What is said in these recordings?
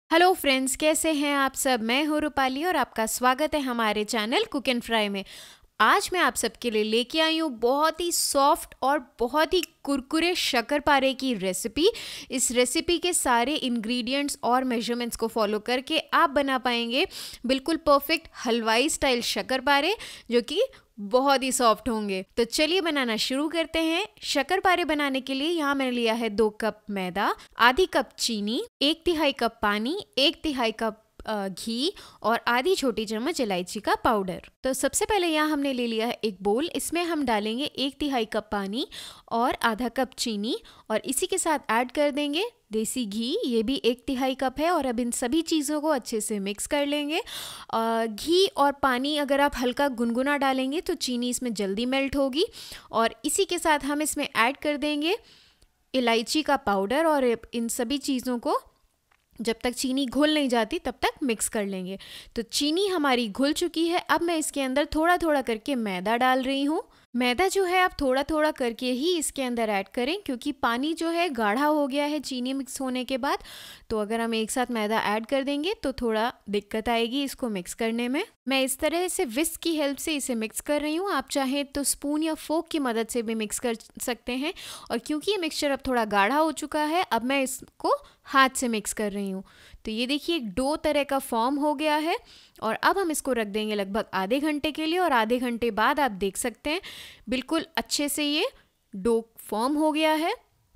Hello friends, कैसे हैं आप सब। मैं हूँ रूपाली और आपका स्वागत है हमारे चैनल कुक एंड फ्राई में। आज मैं आप सबके लिए लेके आई हूँ बहुत ही सॉफ्ट और बहुत ही कुरकुरे शक्करपारे की रेसिपी। इस रेसिपी के सारे इंग्रेडिएंट्स और मेजरमेंट्स को फॉलो करके आप बना पाएंगे बिल्कुल परफेक्ट हलवाई स्टाइल शक्करपारे, जो कि बहुत ही सॉफ्ट होंगे। तो चलिए बनाना शुरू करते हैं। शक्करपारे बनाने के लिए यहाँ मैंने लिया है 2 कप मैदा, आधी कप चीनी, 1/3 कप पानी, 1/3 कप घी और आधी छोटी चम्मच इलायची का पाउडर। तो सबसे पहले यहाँ हमने ले लिया है एक बोल। इसमें हम डालेंगे 1/3 कप पानी और आधा कप चीनी और इसी के साथ ऐड कर देंगे देसी घी, ये भी 1/3 कप है। और अब इन सभी चीज़ों को अच्छे से मिक्स कर लेंगे। घी और पानी अगर आप हल्का गुनगुना डालेंगे तो चीनी इसमें जल्दी मेल्ट होगी। और इसी के साथ हम इसमें ऐड कर देंगे इलायची का पाउडर और इन सभी चीज़ों को जब तक चीनी घुल नहीं जाती तब तक मिक्स कर लेंगे। तो चीनी हमारी घुल चुकी है। अब मैं इसके अंदर थोड़ा थोड़ा करके मैदा डाल रही हूँ। मैदा जो है आप थोड़ा थोड़ा करके ही इसके अंदर ऐड करें, क्योंकि पानी जो है गाढ़ा हो गया है चीनी मिक्स होने के बाद। तो अगर हम एक साथ मैदा ऐड कर देंगे तो थोड़ा दिक्कत आएगी इसको मिक्स करने में। मैं इस तरह से विस्क की हेल्प से इसे मिक्स कर रही हूँ। आप चाहें तो स्पून या फोक की मदद से भी मिक्स कर सकते हैं। और क्योंकि ये मिक्सचर अब थोड़ा गाढ़ा हो चुका है, अब मैं इसको हाथ से मिक्स कर रही हूँ। तो ये देखिए एक डो तरह का फॉर्म हो गया है। और अब हम इसको रख देंगे लगभग आधे घंटे के लिए। और आधे घंटे बाद आप देख सकते हैं बिल्कुल अच्छे से ये डो फॉर्म हो गया है।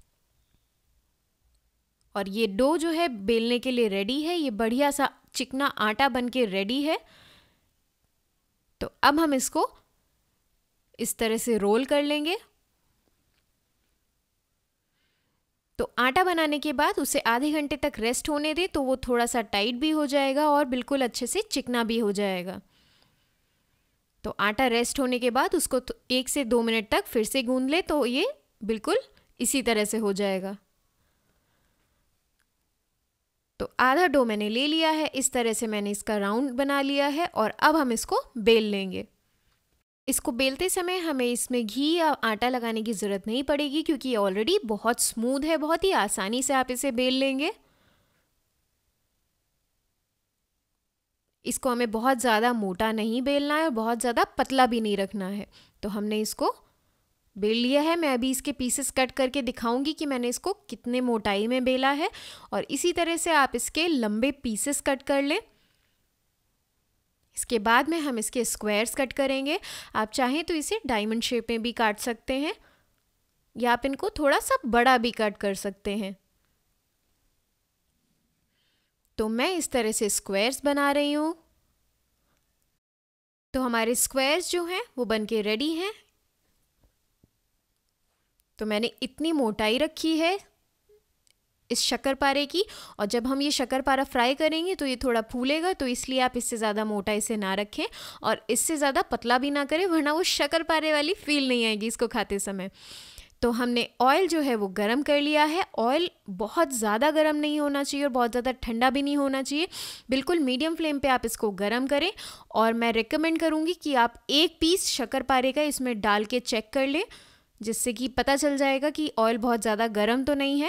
और ये डो जो है बेलने के लिए रेडी है। ये बढ़िया सा चिकना आटा बन के रेडी है। तो अब हम इसको इस तरह से रोल कर लेंगे। तो आटा बनाने के बाद उसे आधे घंटे तक रेस्ट होने दें, तो वो थोड़ा सा टाइट भी हो जाएगा और बिल्कुल अच्छे से चिकना भी हो जाएगा। तो आटा रेस्ट होने के बाद उसको 1 से 2 मिनट तक फिर से गूंद ले, तो ये बिल्कुल इसी तरह से हो जाएगा। तो आधा डो मैंने ले लिया है। इस तरह से मैंने इसका राउंड बना लिया है और अब हम इसको बेल लेंगे। इसको बेलते समय हमें इसमें घी या आटा लगाने की ज़रूरत नहीं पड़ेगी, क्योंकि ये ऑलरेडी बहुत स्मूथ है। बहुत ही आसानी से आप इसे बेल लेंगे। इसको हमें बहुत ज़्यादा मोटा नहीं बेलना है और बहुत ज़्यादा पतला भी नहीं रखना है। तो हमने इसको बेल लिया है। मैं अभी इसके पीसेस कट करके दिखाऊंगी कि मैंने इसको कितने मोटाई में बेला है। और इसी तरह से आप इसके लंबे पीसेस कट कर लें। इसके बाद में हम इसके स्क्वायर्स कट करेंगे। आप चाहें तो इसे डायमंड शेप में भी काट सकते हैं या आप इनको थोड़ा सा बड़ा भी कट कर सकते हैं। तो मैं इस तरह से स्क्वायर्स बना रही हूँ। तो हमारे स्क्वायर्स जो हैं वो बनके रेडी हैं। तो मैंने इतनी मोटाई रखी है इस शक्करपारे की। और जब हम ये शक्करपारा फ्राई करेंगे तो ये थोड़ा फूलेगा, तो इसलिए आप इससे ज़्यादा मोटा इसे ना रखें और इससे ज़्यादा पतला भी ना करें, वरना वो शक्करपारे वाली फील नहीं आएगी इसको खाते समय। तो हमने ऑयल जो है वो गरम कर लिया है। ऑयल बहुत ज़्यादा गरम नहीं होना चाहिए और बहुत ज़्यादा ठंडा भी नहीं होना चाहिए। बिल्कुल मीडियम फ्लेम पे आप इसको गरम करें। और मैं रेकमेंड करूँगी कि आप 1 पीस शक्करपारे का इसमें डाल के चेक कर लें, जिससे कि पता चल जाएगा कि ऑयल बहुत ज़्यादा गर्म तो नहीं है।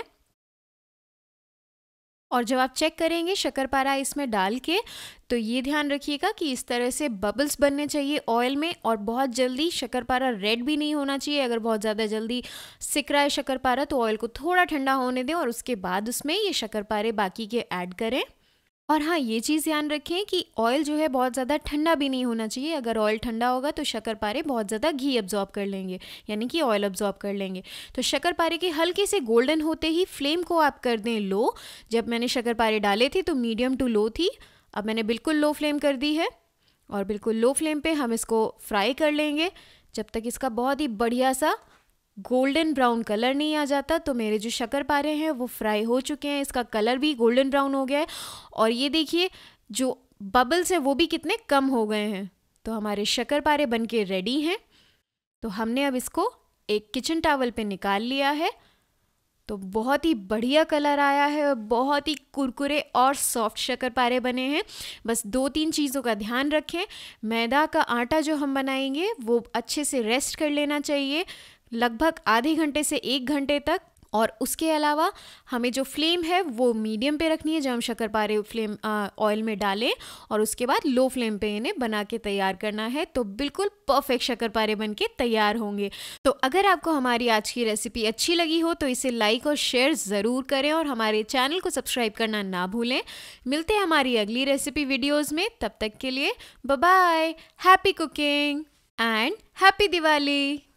और जब आप चेक करेंगे शक्करपारा इसमें डाल के, तो ये ध्यान रखिएगा कि इस तरह से बबल्स बनने चाहिए ऑयल में। और बहुत जल्दी शक्करपारा रेड भी नहीं होना चाहिए। अगर बहुत ज़्यादा जल्दी सिक रहा है शक्करपारा तो ऑयल को थोड़ा ठंडा होने दें और उसके बाद उसमें ये शक्करपारे बाकी के ऐड करें। और हाँ, ये चीज़ ध्यान रखें कि ऑयल जो है बहुत ज़्यादा ठंडा भी नहीं होना चाहिए। अगर ऑयल ठंडा होगा तो शक्करपारे बहुत ज़्यादा घी अब्जॉर्ब कर लेंगे, यानी कि ऑयल अब्जॉर्ब कर लेंगे। तो शक्करपारे के हल्के से गोल्डन होते ही फ्लेम को आप कर दें लो। जब मैंने शक्करपारे डाले थे तो मीडियम टू लो थी, अब मैंने बिल्कुल लो फ्लेम कर दी है। और बिल्कुल लो फ्लेम पर हम इसको फ्राई कर लेंगे जब तक इसका बहुत ही बढ़िया सा गोल्डन ब्राउन कलर नहीं आ जाता। तो मेरे जो शक्करपारे हैं वो फ्राई हो चुके हैं। इसका कलर भी गोल्डन ब्राउन हो गया है। और ये देखिए जो बबल्स हैं वो भी कितने कम हो गए हैं। तो हमारे शक्करपारे बनके रेडी हैं। तो हमने अब इसको एक किचन टॉवल पे निकाल लिया है। तो बहुत ही बढ़िया कलर आया है और बहुत ही कुरकुरे और सॉफ्ट शक्करपारे बने हैं। बस 2-3 चीज़ों का ध्यान रखें। मैदा का आटा जो हम बनाएंगे वो अच्छे से रेस्ट कर लेना चाहिए, लगभग आधे घंटे से 1 घंटे तक। और उसके अलावा हमें जो फ्लेम है वो मीडियम पे रखनी है जब हम शक्करपारे फ्लेम ऑयल में डालें, और उसके बाद लो फ्लेम पे इन्हें बना के तैयार करना है, तो बिल्कुल परफेक्ट शक्करपारे बन के तैयार होंगे। तो अगर आपको हमारी आज की रेसिपी अच्छी लगी हो तो इसे लाइक और शेयर ज़रूर करें और हमारे चैनल को सब्सक्राइब करना ना भूलें। मिलते हैं हमारी अगली रेसिपी वीडियोज़ में, तब तक के लिए bye bye, happy cooking and happy Diwali.